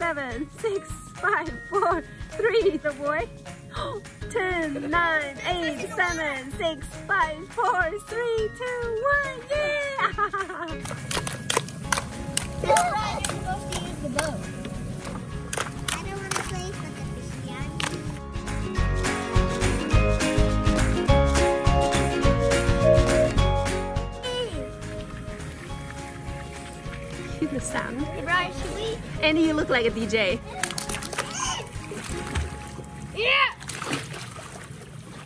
7, 6, 5, 4, 3, the boy. 10, 9, 8, 7, 6, 5, 4, 3, 2, 1, yeah! Alright, you're supposed to use the boat. I don't want to play with the Christian. Hear the sound. Hey, Brian, should we? And you look like a DJ. Yeah!